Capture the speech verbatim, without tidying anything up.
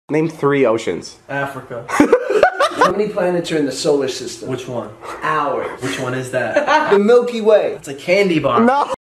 Name three oceans. Africa. How many planets are in the solar system? Which one? Ours. Which one is that? The Milky Way. It's a candy bar. No.